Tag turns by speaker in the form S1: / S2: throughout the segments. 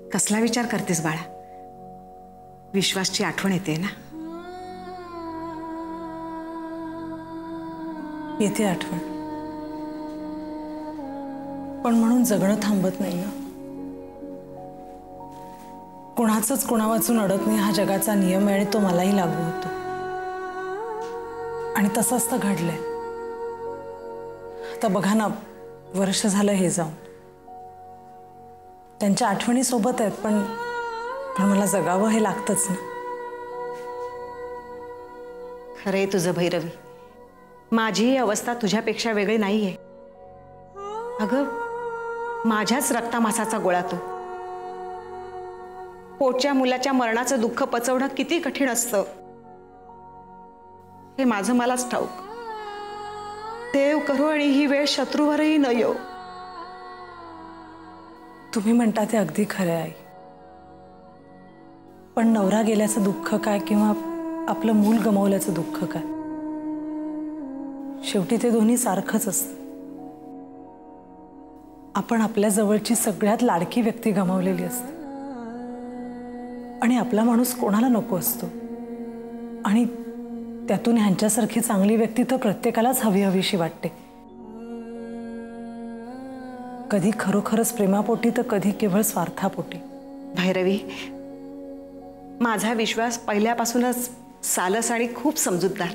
S1: कसला विचार करतेस बाळा? विश्वासची आठवण येते ना?
S2: येते आठवण, पण म्हणून जगणं थांबत नाही ना. कोणाचंच कोणा वाचून अडत नाही हा जगाचा नियम आहे आणि तो मलाही लागू होतो. आणि तसंच तर घडलंय. आता बघा ना, वर्ष झालं हे जाऊन. त्यांच्या आठवणी सोबत आहेत, पण मला जगावं हे लागतंच ना.
S1: खरंय तुझं भैरवी, माझी अवस्था तुझ्यापेक्षा वेगळी नाहीये. अगं, माझ्याच रक्तामासाचा गोळा तो. पोटच्या मुलाच्या मरणाचं दुःख पचवणं किती कठीण असतं हे माझं मलाच ठाऊक. देव करो आणि ही वेळ शत्रूवरही न येऊ.
S2: तुम्ही म्हणता ते अगदी खरं आहे. पण नवरा गेल्याचं दुःख काय किंवा आपलं मूल गमावल्याचं दुःख काय? शेवटी ते दोन्ही सारखंच असतं. आपण आपल्या जवळची सगळ्यात लाडकी व्यक्ती गमावलेली असते आणि आपला माणूस कोणाला नको असतो. आणि त्यातून ह्यांच्यासारखी चांगली व्यक्ती तर प्रत्येकालाच हवीशी वाटते. कधी खरोखरच प्रेमापोटी तर कधी केवळ स्वार्थापोटी.
S1: भैरवी, माझा विश्वास पहिल्यापासूनच सालस आणि खूप समजूतदार.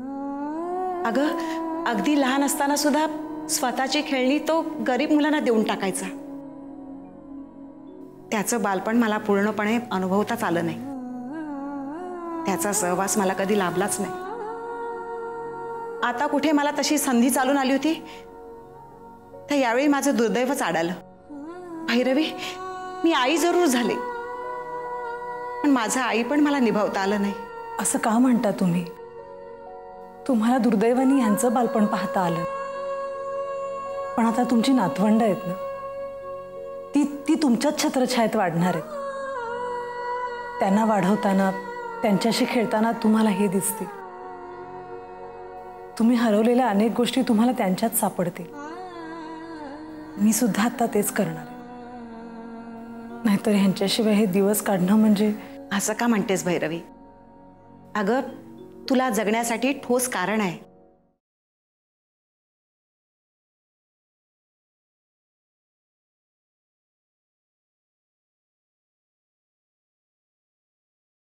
S1: अगं, अगदी लहान असताना सुद्धा स्वतःची खेळणी तो गरीब मुलांना देऊन टाकायचा. त्याचं बालपण मला पूर्णपणे अनुभवताच आलं नाही. त्याचा सहवास मला कधी लाभलाच नाही. आता कुठे मला तशी संधी चालून आली होती, तर यावेळी माझं दुर्दैवच आडालं. भैरवी, मी आई जरूर झाले, पण माझं आई पण मला निभावता आलं नाही.
S2: असं का म्हणता तुम्ही? तुम्हाला दुर्दैवानी यांचं बालपण पाहता आलं, पण आता तुमची नातवंड आहेत ना, ती तुमच्याच छत्रछायेत वाढणार आहेत. त्यांना वाढवताना, त्यांच्याशी खेळताना तुम्हाला हे दिसते. तुम्ही हरवलेल्या अनेक गोष्टी तुम्हाला त्यांच्यात सापडतील. मी सुद्धा आता तेच करणार आहे. नाहीतर ह्यांच्याशिवाय हे दिवस काढणं म्हणजे.
S1: असं का म्हणतेस भैरवी? अगं, तुला जगण्यासाठी ठोस कारण आहे.